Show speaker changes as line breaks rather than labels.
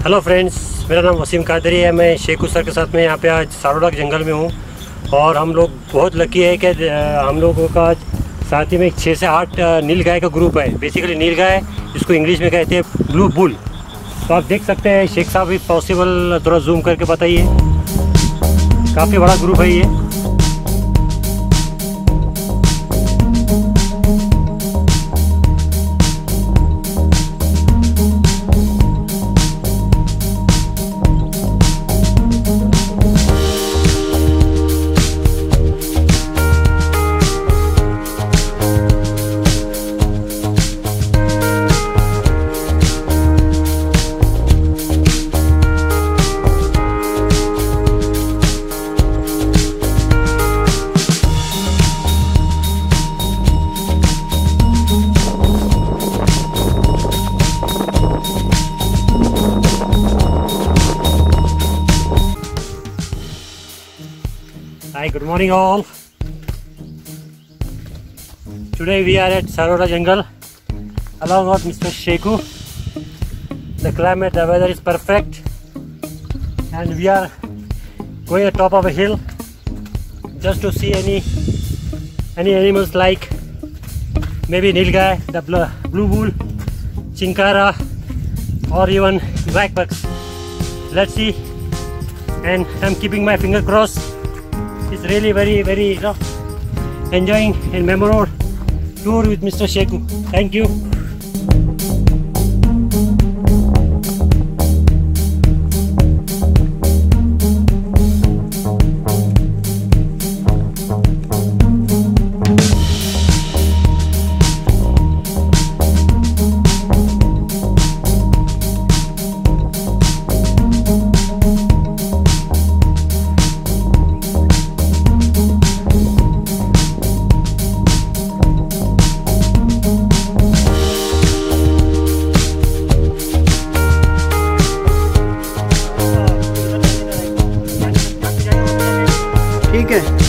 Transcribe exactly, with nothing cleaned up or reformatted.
Hello friends, मेरा नाम वसीम कादरी है। मैं शेखू सर के साथ में यहाँ पे आज सारोड़ा के जंगल में हूँ और हम लोग बहुत लकी है कि हम लोगों का साथ ही में छः से आठ नील गाय का ग्रुप है। बेसिकली नील गाय जिसको इंग्लिश में कहते हैं ब्लू बुल। तो आप देख सकते हैं, शेख साहब भी पॉसिबल थोड़ा जूम करके बताइए। काफ़ी बड़ा ग्रुप है ये। Hi, good morning all. Today we are at Saroda Jungle along with Mister Sheku. The climate, the weather is perfect and we are going at top of a hill just to see any any animals like maybe nilgai, the blue bull, chinkara or even black bucks. Let's see, and I'm keeping my finger crossed. It's really very very you know, enjoying and memorable tour with Mister Sheku. Thank you.
ठीक है।